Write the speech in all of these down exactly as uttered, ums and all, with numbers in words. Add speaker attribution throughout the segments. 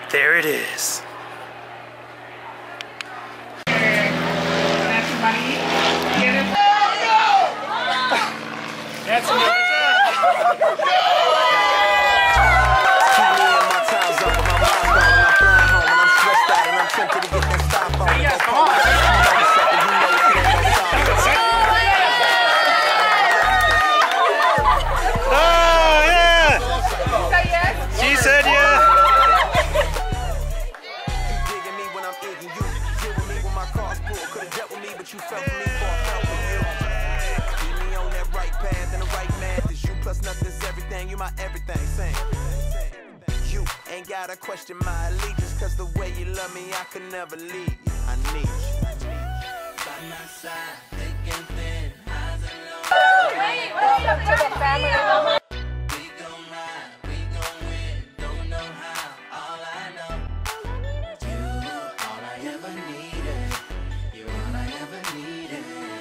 Speaker 1: There it is. That's me.
Speaker 2: You felt me for a couple years. Keep me on that right path and the right math is you plus nothing's everything. You my everything. Sing. You ain't gotta question my allegiance, cause the way you love me, I could never leave you. I need you. By my side, thick and thin, highs and lows.
Speaker 3: Hey, welcome to the family.
Speaker 2: We gon' ride, we gon' win. Don't know how, all I know. You, all I ever needed. You, all I ever needed.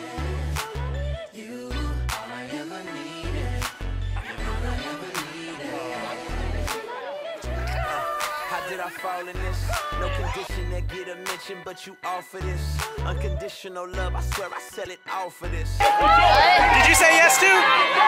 Speaker 2: You, all I ever needed. You, all I ever needed. How did I fall in this? No condition that get a mention, but you offer this. Unconditional love, I swear I sell it all for this.
Speaker 1: Did you say yes to?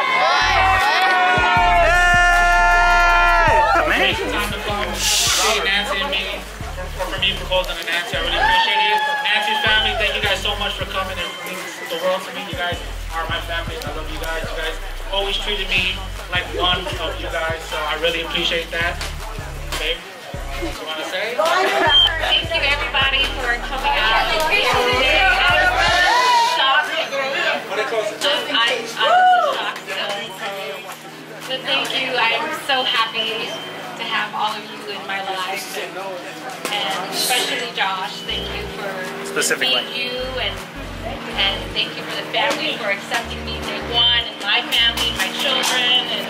Speaker 4: Congratulations on the phone. Appreciate Nancy and me for, for me proposing to Nancy. I really appreciate you. Nancy's family, thank you guys so much for coming and means the world to me. You guys are my family. I love you guys. You guys always treated me like one of you guys, so I really appreciate that. Babe, what you want to say?
Speaker 5: Thank you everybody for coming out today. I was shocked. Um, I, I was shocked. So. But thank you. I'm so happy to have all of you in my life, and, and especially Josh. Thank you for
Speaker 1: Specifically.
Speaker 5: meeting you, and and thank you for the family for accepting me day one, and my family, my children, and